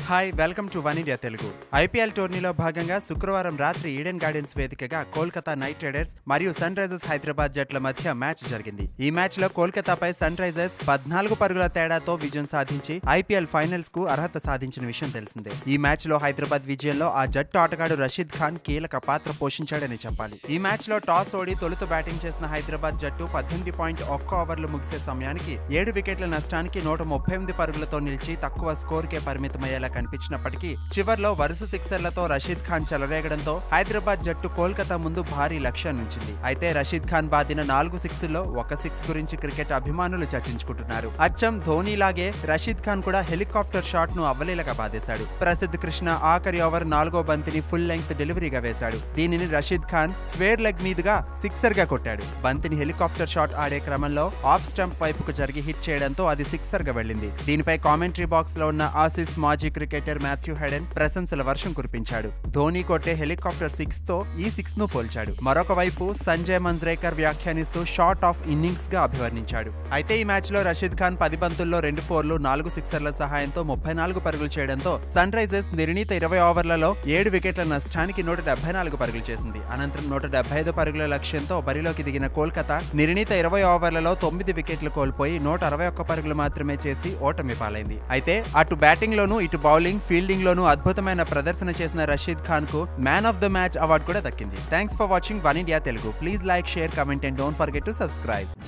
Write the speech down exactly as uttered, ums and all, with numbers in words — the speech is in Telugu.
Hi welcome to one India Telugu. IPL టోర్నీలో భాగంగా శుక్రవారం రాత్రి ఈడెన్ గార్డెన్స్ వేదికగా కోల్కతా నైట్ రైడర్స్ మరియు సన్ రైజర్స్ హైదరాబాద్ జట్ల మధ్య మ్యాచ్ జరిగింది. ఈ మ్యాచ్ లో కోల్కతాపై సన్ రైజర్స్ పద్నాలుగు పరుగుల తేడాతో విజయం సాధించి ఐపీఎల్ ఫైనల్స్ కు అర్హత సాధించిన విషయం తెలిసిందే. ఈ మ్యాచ్ లో హైదరాబాద్ విజయంలో ఆ జట్టు ఆటగాడు రషీద్ ఖాన్ కీలక పాత్ర పోషించాడని చెప్పాలి. ఈ మ్యాచ్ లో టాస్ ఓడి తొలుత బ్యాటింగ్ చేసిన హైదరాబాద్ జట్టు పద్దెనిమిది పాయింట్ ఒక్క ఓవర్లు ముగిసే సమయానికి ఏడు వికెట్ల నష్టానికి నూట ముప్పై ఎనిమిది పరుగులతో నిలిచి తక్కువ స్కోర్ కే పరిమితమయ్యేలా కనిపించినప్పటికీ చివర్లో వరుస సిక్సర్లతో రషీద్ ఖాన్ చెలరేగడంతో హైదరాబాద్ జట్టు కోల్కతా ముందు భారీ లక్ష్యాన్ని ఉంచింది. అయితే రషీద్ ఖాన్ బాదిన నాలుగు సిక్స్ లో ఒక సిక్స్ గురించి క్రికెట్ అభిమానులు చర్చించుకుంటున్నారు. అచ్చం ధోనీలాగే రషీద్ ఖాన్ కూడా హెలికాప్టర్ షాట్ ను అవ్వలీలగా బాధేశాడు. ప్రసిద్ధ్ కృష్ణ ఆఖరి ఓవర్ నాలుగో బంతిని ఫుల్ లెంగ్త్ డెలివరీగా వేశాడు. దీనిని రషీద్ ఖాన్ స్వేర్ లెగ్ మీదుగా సిక్సర్ గా కొట్టాడు. బంతిని హెలికాప్టర్ షాట్ ఆడే క్రమంలో ఆఫ్ స్టంప్ వైపుకు జరిగి హిట్ చేయడంతో అది సిక్సర్ గా వెళ్లింది. దీనిపై కామెంటరీ బాక్స్ లో ఉన్న ఆసీస్ మాజీ క్రికెటర్ మాథ్యూ హెడెన్ ప్రశంసల వర్షం కురిపించాడు. ధోనీ కొట్టే హెలికాప్టర్ సిక్స్ తో ఈ సిక్స్ ను పోల్చాడు. మరొక వైపు సంజయ్ మంజ్రేకర్ వ్యాఖ్యానిస్తూ షార్ట్ ఆఫ్ ఇన్నింగ్స్ గా అభివర్ణించాడు. అయితే ఈ మ్యాచ్ లో రషీద్ ఖాన్ పది బంతుల్లో రెండు ఫోర్లు నాలుగు సిక్సర్ల సహాయంతో ముప్పై నాలుగు పరుగులు చేయడంతో సన్ రైజర్స్ నిర్ణీత ఇరవై ఓవర్లలో ఏడు వికెట్ల నష్టానికి నూట డెబ్బై నాలుగు పరుగులు చేసింది. అనంతరం నూట డెబ్బై ఐదు పరుగుల లక్ష్యంతో బరిలోకి దిగిన కోల్కతా నిర్ణీత ఇరవై ఓవర్లలో తొమ్మిది వికెట్లు కోల్పోయి నూట అరవై ఒక్క పరుగులు మాత్రమే చేసి ఓటమి పాలైంది. అయితే అటు బ్యాటింగ్ లోనూ ఇటు బౌలింగ్ ఫీల్డింగ్ లోనూ అద్భుతమైన ప్రదర్శన చేసిన రషీద్ ఖాన్ కు man of the match award కూడా దక్కింది. Thanks for watching one India Telugu. Please like, share, comment and don't forget to subscribe.